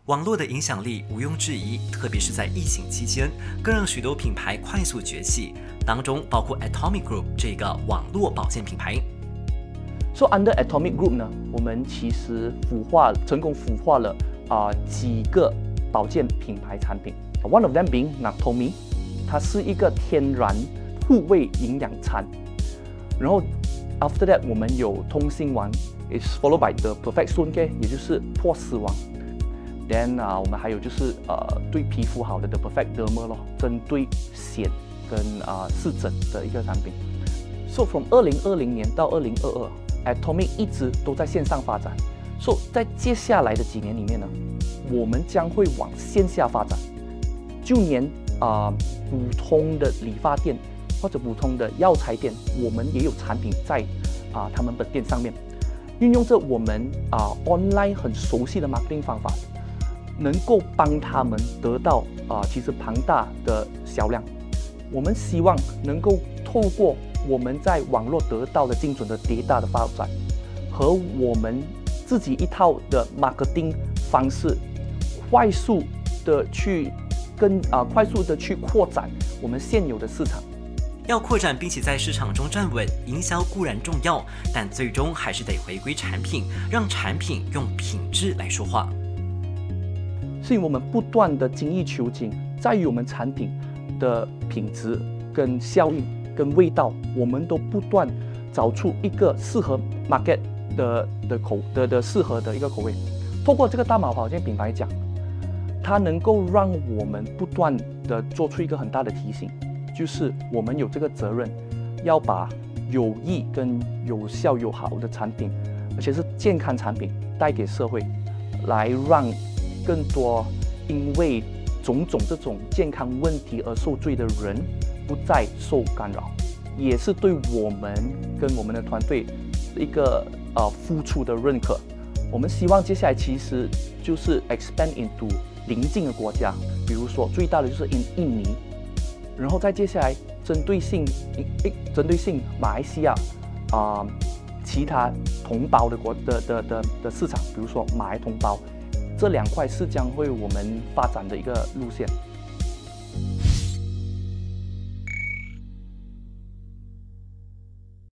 网络的影响力毋庸置疑，特别是在疫情期间，更让许多品牌快速崛起，当中包括 Atomic Group 这个网络保健品牌。 So under Atomic Group 呢，我们其实成功孵化了几个保健品牌产品。One of them being Natomi， 它是一个天然护胃营养餐。然后 after that 我们有通心丸 ，is followed by the Perfect Sun Care， 也就是破丝丸。Then 我们还有就是对皮肤好的 The Perfect Derma 咯，针对癣跟湿疹的一个产品。So from 2020年到2022，Atomic 一直都在线上发展。So 在接下来的几年里面呢，我们将会往线下发展，就连普通的理发店或者普通的药材店，我们也有产品在他们本店上面，运用着我们online 很熟悉的 marketing 方法，能够帮他们得到其实庞大的销量。我们希望能够透过我们在网络得到的精准的data的发展，和我们自己一套的 marketing 方式，快速的去扩展我们现有的市场。 要扩展并且在市场中站稳，营销固然重要，但最终还是得回归产品，让产品用品质来说话。 所以我们不断的精益求精，在于我们产品的品质、跟效应、跟味道，我们都不断找出一个适合 market 的适合的一个口味。透过这个大马保健品牌讲，它能够让我们不断的做出一个很大的提醒，就是我们有这个责任，要把有益跟有效有好的产品，而且是健康产品带给社会，来让更多因为种种这种健康问题而受罪的人不再受干扰，也是对我们跟我们的团队一个付出的认可。我们希望接下来其实就是 expand into 邻近的国家，比如说最大的就是印尼，然后再接下来针对性马来西亚其他同胞的市场，比如说马来同胞，这两块是将会我们发展的一个路线。